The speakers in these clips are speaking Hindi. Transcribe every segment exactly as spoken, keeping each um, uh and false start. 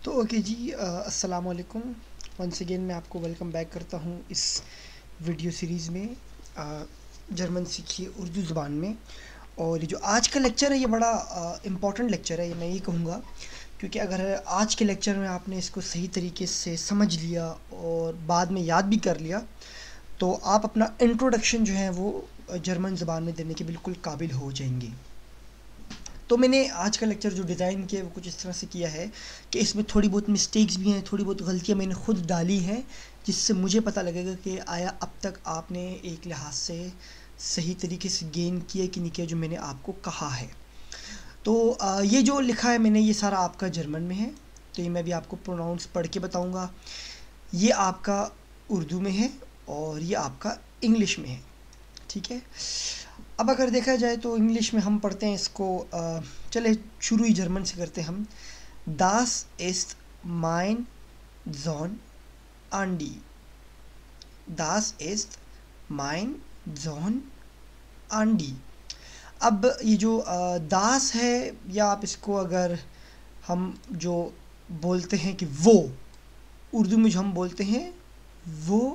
तो ओके जी, अस्सलाम वालेकुम। वंस अगेन मैं आपको वेलकम बैक करता हूँ इस वीडियो सीरीज़ में, अ, जर्मन सीखिए उर्दू ज़ुबान में। और ये जो आज का लेक्चर है ये बड़ा इम्पॉर्टेंट लेक्चर है, ये मैं ये कहूँगा, क्योंकि अगर आज के लेक्चर में आपने इसको सही तरीके से समझ लिया और बाद में याद भी कर लिया तो आप अपना इंट्रोडक्शन जो है वो जर्मन ज़ुबान में देने के बिल्कुल काबिल हो जाएंगे। तो मैंने आज का लेक्चर जो डिज़ाइन किया है वो कुछ इस तरह से किया है कि इसमें थोड़ी बहुत मिस्टेक्स भी हैं, थोड़ी बहुत गलतियाँ मैंने खुद डाली हैं, जिससे मुझे पता लगेगा कि आया अब तक आपने एक लिहाज से सही तरीके से गेन किया कि नहीं किया जो मैंने आपको कहा है। तो आ, ये जो लिखा है मैंने ये सारा आपका जर्मन में है, तो ये मैं भी आपको प्रोनाउंस पढ़ के बताऊँगा। ये आपका उर्दू में है और ये आपका इंग्लिश में है, ठीक है। अब अगर देखा जाए तो इंग्लिश में हम पढ़ते हैं इसको, आ, चले शुरू ही जर्मन से करते हैं हम। दास इस्ट माइन जॉन आंडी। दास इस्ट माइन जॉन आंडी। अब ये जो आ, दास है, या आप इसको अगर हम जो बोलते हैं कि वो, उर्दू में जो हम बोलते हैं वो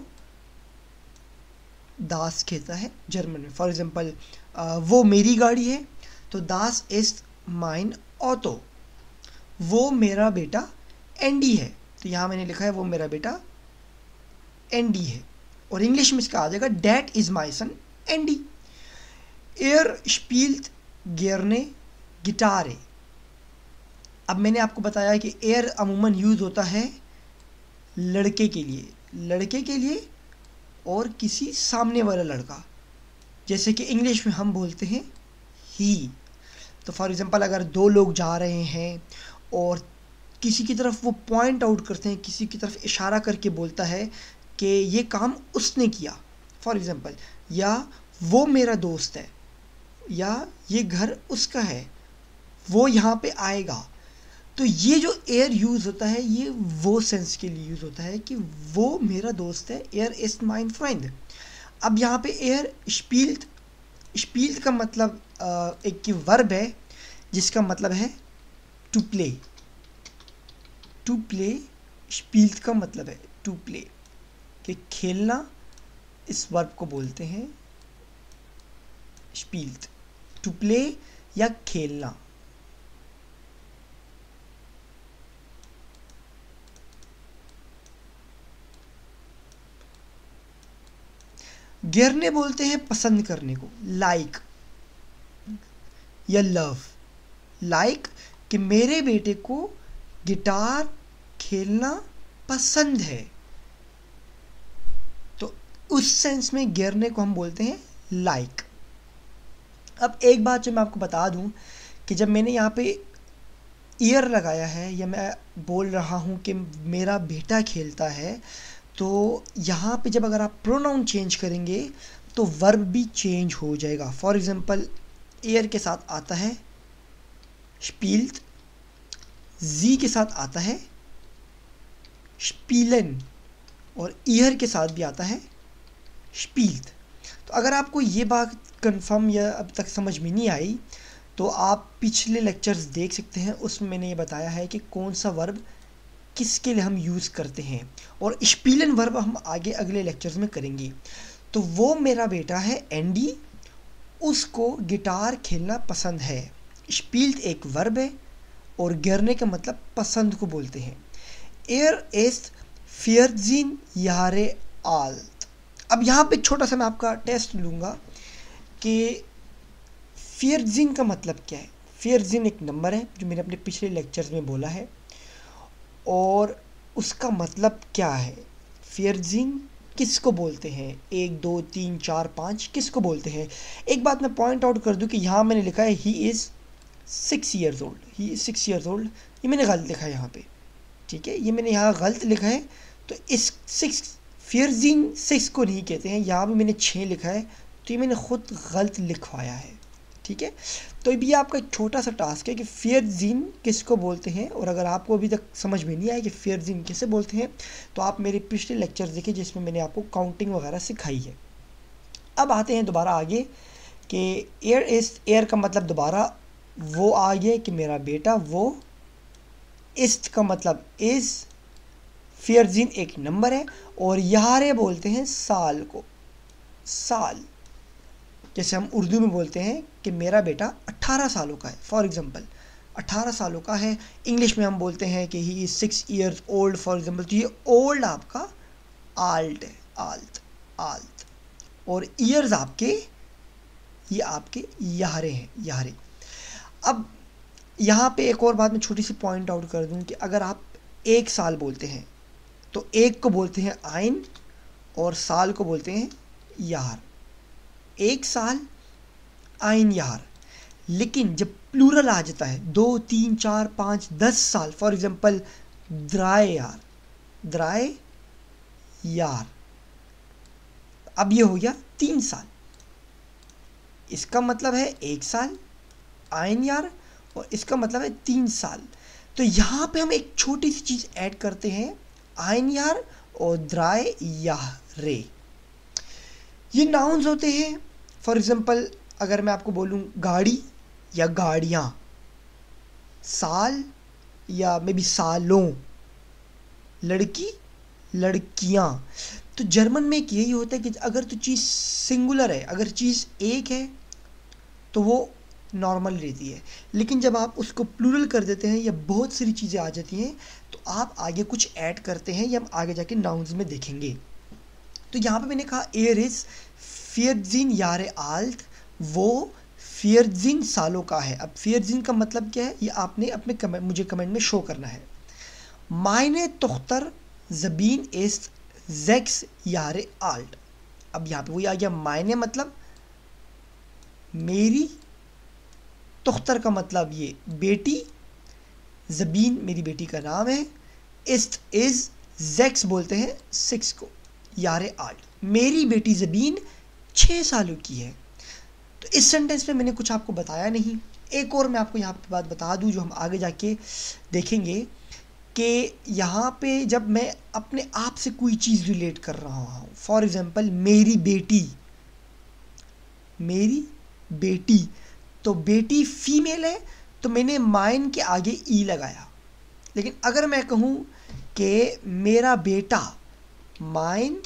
दास कहता है जर्मन में। फॉर एग्ज़ाम्पल वो मेरी गाड़ी है तो दास इस्ट माइन ऑटो। वो मेरा बेटा एंडी है, तो यहाँ मैंने लिखा है वो मेरा बेटा एंडी है। और इंग्लिश में इसका आ जाएगा that is my son Andy. एयर स्पील्ट गेरने गिटारे। अब मैंने आपको बताया कि एयर अमूमन यूज़ होता है लड़के के लिए, लड़के के लिए और किसी सामने वाला लड़का, जैसे कि इंग्लिश में हम बोलते हैं ही। तो फॉर एग्ज़ाम्पल अगर दो लोग जा रहे हैं और किसी की तरफ वो पॉइंट आउट करते हैं, किसी की तरफ इशारा करके बोलता है कि ये काम उसने किया, फॉर एग्ज़ाम्पल, या वो मेरा दोस्त है, या ये घर उसका है, वो यहाँ पे आएगा। तो ये जो एयर यूज़ होता है ये वो सेंस के लिए यूज़ होता है कि वो मेरा दोस्त है, एयर इज़ माइन फ्रेंड। अब यहाँ पे एयर स्पील्ट, स्पील्ट का मतलब आ, एक की वर्ब है जिसका मतलब है टू प्ले। टू प्ले, स्पील्ट का मतलब है टू प्ले, कि खेलना, इस वर्ब को बोलते हैं स्पील्ट। टू प्ले या खेलना। गेरने बोलते हैं पसंद करने को, लाइक या लव। लाइक कि मेरे बेटे को गिटार खेलना पसंद है, तो उस सेंस में गेरने को हम बोलते हैं लाइक। अब एक बात जो मैं आपको बता दूं कि जब मैंने यहाँ पे ईयर लगाया है या मैं बोल रहा हूँ कि मेरा बेटा खेलता है, तो यहाँ पे जब अगर आप प्रोनाउन चेंज करेंगे तो वर्ब भी चेंज हो जाएगा। फॉर एग्ज़ाम्पल एयर के साथ आता है स्पील्ट, जी के साथ आता है स्पीलन, और ईयर के साथ भी आता है स्पील्ट। तो अगर आपको ये बात कंफर्म या अब तक समझ में नहीं आई तो आप पिछले लेक्चर्स देख सकते हैं, उसमें मैंने ये बताया है कि कौन सा वर्ब किसके लिए हम यूज़ करते हैं, और स्पीलन वर्ब हम आगे अगले लेक्चर्स में करेंगे। तो वो मेरा बेटा है एंडी, उसको गिटार खेलना पसंद है। स्पील्ट एक वर्ब है और गिरने का मतलब पसंद को बोलते हैं। एयर इस्ट फियरजिन यारे आल्ट। अब यहाँ पे छोटा सा मैं आपका टेस्ट लूँगा कि फियरजिन का मतलब क्या है। फियरजिन एक नंबर है जो मैंने अपने पिछले लेक्चर्स में बोला है, और उसका मतलब क्या है। फियरजिन किसको बोलते हैं, एक दो तीन चार पाँच किसको बोलते हैं। एक बात मैं पॉइंट आउट कर दूं कि यहाँ मैंने लिखा है he is six years old, he is six years old, ये मैंने गलत लिखा है यहाँ पे, ठीक है, ये मैंने यहाँ गलत लिखा है। तो इस सिक्स, फियरजिन सिक्स को नहीं कहते हैं, यहाँ भी मैंने छः लिखा है, तो ये मैंने खुद गलत लिखवाया है, ठीक है। तो ये आपका एक छोटा सा टास्क है कि फियरजिन किसको बोलते हैं, और अगर आपको अभी तक समझ में नहीं आया कि फियरजिन किसे बोलते हैं तो आप मेरे पिछले लेक्चर देखिए जिसमें मैंने आपको काउंटिंग वगैरह सिखाई है। अब आते हैं दोबारा आगे कि एयर इस एयर का मतलब दोबारा वो आ गया कि मेरा बेटा वो इस्ट का मतलब इज, फियरजिन एक नंबर है, और यारे बोलते हैं साल को, साल। जैसे हम उर्दू में बोलते हैं कि मेरा बेटा अट्ठारह सालों का है, फॉर एग्जांपल अट्ठारह सालों का है। इंग्लिश में हम बोलते हैं कि he is six years old, for example. तो ये ओल्ड आपका आल्ट है, आल्ट, आल्ट। और ईयर्स आपके, ये आपके यारे हैं, यारे। अब यहाँ पे एक और बात मैं छोटी सी पॉइंट आउट कर दूँ कि अगर आप एक साल बोलते हैं तो एक को बोलते हैं आइन और साल को बोलते हैं यार। एक साल, आइन, यार। लेकिन जब प्लूरल आ जाता है, दो, तीन, चार, पाँच, दस साल, फॉर एग्जांपल द्राए यार, द्राए यार, अब ये हो गया तीन साल। इसका मतलब है एक साल, आइन यार, और इसका मतलब है तीन साल। तो यहाँ पे हम एक छोटी सी चीज़ ऐड करते हैं, आइन यार और द्राए यारे। ये नाउन्स होते हैं। फॉर एग्जांपल अगर मैं आपको बोलूँ गाड़ी या गाड़ियाँ, साल या मे बी सालों, लड़की, लड़कियाँ। तो जर्मन में एक यही होता है कि अगर तो चीज़ सिंगुलर है, अगर चीज़ एक है तो वो नॉर्मल रहती है, लेकिन जब आप उसको प्लूरल कर देते हैं या बहुत सारी चीज़ें आ जाती हैं तो आप आगे कुछ ऐड करते हैं, या हम आगे जाके नाउन्स में देखेंगे। तो यहाँ पे मैंने कहा एयर इज फियरजिन यारे आल्ट, वो फियरजिन सालों का है। अब फियरजिन का मतलब क्या है ये आपने अपने कमेंट, मुझे कमेंट में शो करना है। मायने तुख्तर जबीन इस जेक्स यारे आल्ट। अब यहाँ पे वही आ गया, मायने मतलब मेरी, तुख्तर का मतलब ये बेटी, जबीन मेरी बेटी का नाम है, इस्ट इज, जेक्स बोलते हैं सिक्स को, यारे आल्ट मेरी बेटी जबीन छः सालों की है। तो इस सेंटेंस में मैंने कुछ आपको बताया नहीं। एक और मैं आपको यहाँ पे बात बता दूँ जो हम आगे जाके देखेंगे कि यहाँ पे जब मैं अपने आप से कोई चीज़ रिलेट कर रहा हूँ, फॉर एग्जांपल मेरी बेटी, मेरी बेटी, तो बेटी फीमेल है तो मैंने माइन के आगे ई लगाया। लेकिन अगर मैं कहूँ कि मेरा बेटा, माइन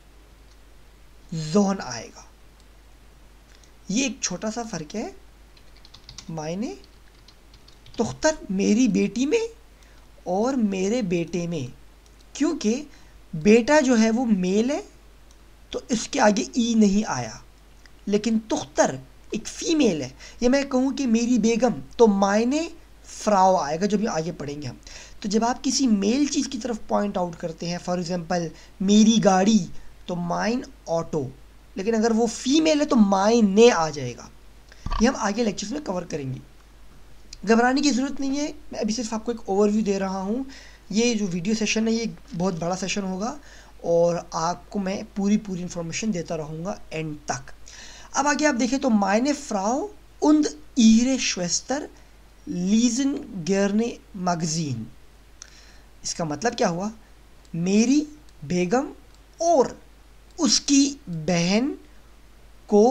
जोन आएगा। ये एक छोटा सा फ़र्क है मायने तुख्तर मेरी बेटी में और मेरे बेटे में, क्योंकि बेटा जो है वो मेल है तो इसके आगे ई नहीं आया, लेकिन तुख्तर एक फ़ीमेल है। या मैं कहूँ कि मेरी बेगम, तो मायने फ्राउ आएगा जो भी आगे पढ़ेंगे हम। तो जब आप किसी मेल चीज़ की तरफ पॉइंट आउट करते हैं, फॉर एग्जांपल मेरी गाड़ी, तो माइन ऑटो, लेकिन अगर वो फीमेल है तो माइन ने आ जाएगा। ये हम आगे लेक्चर्स में कवर करेंगे, घबराने की ज़रूरत नहीं है। मैं अभी सिर्फ आपको एक ओवरव्यू दे रहा हूँ। ये जो वीडियो सेशन है ये बहुत बड़ा सेशन होगा और आपको मैं पूरी पूरी इन्फॉर्मेशन देता रहूँगा एंड तक। अब आगे आप देखें तो मायने फ्राउ und ihre Schwester lesen gerne Magazin। इसका मतलब क्या हुआ, मेरी बेगम और उसकी बहन को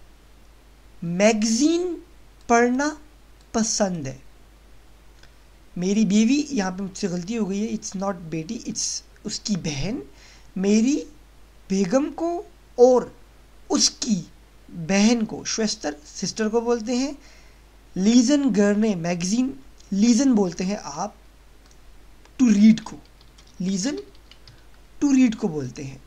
मैगज़ीन पढ़ना पसंद है। मेरी बीवी, यहाँ पे मुझसे गलती हो गई है, इट्स नॉट बेटी, इट्स उसकी बहन। मेरी बेगम को और उसकी बहन को, श्वेस्टर सिस्टर को बोलते हैं, लीजन गरने मैगज़ीन, लीजन बोलते हैं आप टू रीड को, लीजन टू रीड को बोलते हैं।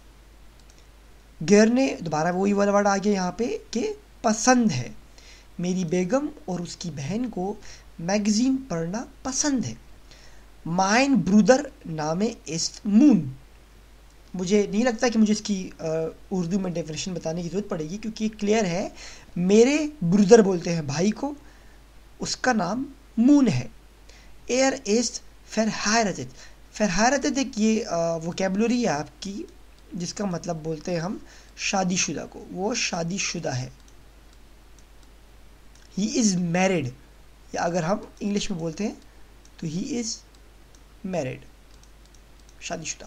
गरने दोबारा वही वाला वर्ड आ गया यहाँ पे कि पसंद है। मेरी बेगम और उसकी बहन को मैगज़ीन पढ़ना पसंद है। Mine brother name is moon. मुझे नहीं लगता कि मुझे इसकी उर्दू में डेफिनेशन बताने की ज़रूरत पड़ेगी क्योंकि क्लियर है। मेरे ब्रूदर बोलते हैं भाई को, उसका नाम मून है। एयर इस्ट फरहायरत, फरहायरत एक ये वोकेबलरी है आपकी जिसका मतलब बोलते हैं हम शादीशुदा को, वो शादीशुदा है। ही इज़ मैरिड, या अगर हम इंग्लिश में बोलते हैं तो ही इज़ मैरिड, शादीशुदा।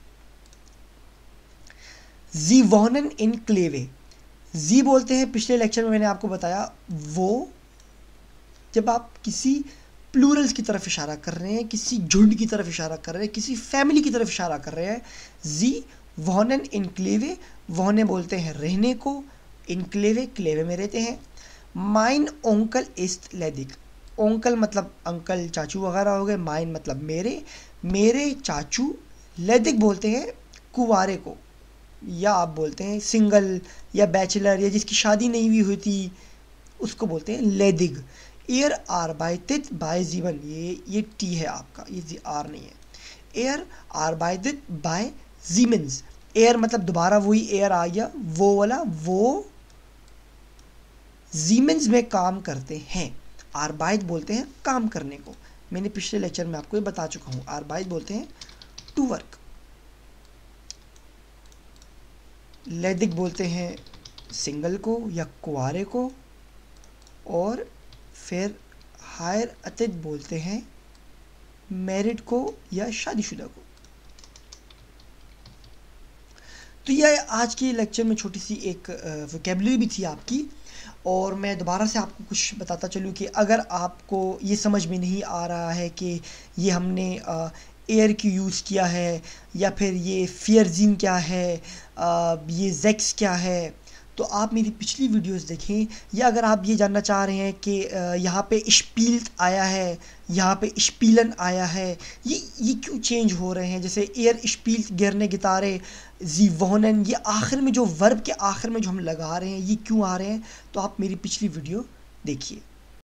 जी वॉनन इन क्लेवे, जी बोलते हैं, पिछले लेक्चर में मैंने आपको बताया, वो जब आप किसी प्लूरल्स की तरफ इशारा कर रहे हैं, किसी झुंड की तरफ इशारा कर रहे हैं, किसी फैमिली की तरफ इशारा कर रहे हैं। जी वोहनन इनक्लेवे, वोहने बोलते हैं रहने को, इनक्लेवे क्लेवे में रहते हैं। माइन ओंकल इस्ट लेदिक, ओंकल मतलब अंकल चाचू वगैरह हो गए, माइन मतलब मेरे, मेरे चाचू, लेदिक बोलते हैं कुंवारे को, या आप बोलते हैं सिंगल या बैचलर या जिसकी शादी नहीं हुई हुई थी उसको बोलते हैं लेदिग। एयर आर्बाइटेड बाय जीवन, ये ये टी है आपका, ये जी आर नहीं है। एयर आर्बाइटेड बाय जीमेंस, एयर मतलब दोबारा वही एयर आ गया, वो वाला, वो जीमेंस में काम करते हैं। आर्बाइट बोलते हैं काम करने को, मैंने पिछले लेक्चर में आपको ये बता चुका हूँ। आर्बाइट बोलते हैं टू वर्क। लेदिक बोलते हैं सिंगल को या कुआरे को, और फिर हायर अतिथ बोलते हैं मैरिड को या शादीशुदा को। तो यह आज के लेक्चर में छोटी सी एक वोकैबुलरी भी थी आपकी। और मैं दोबारा से आपको कुछ बताता चलूँ कि अगर आपको ये समझ में नहीं आ रहा है कि ये हमने एयर की यूज़ किया है या फिर ये फियरजीन क्या है, आ, ये जेक्स क्या है, तो आप मेरी पिछली वीडियोस देखें। या अगर आप ये जानना चाह रहे हैं कि यहाँ पे स्पील्ट आया है, यहाँ पे स्पीलन आया है, ये ये क्यों चेंज हो रहे हैं, जैसे एयर स्पील्ट गिरने गितारे, जी वोहनन, ये आखिर में जो वर्ब के आखिर में जो हम लगा रहे हैं ये क्यों आ रहे हैं, तो आप मेरी पिछली वीडियो देखिए।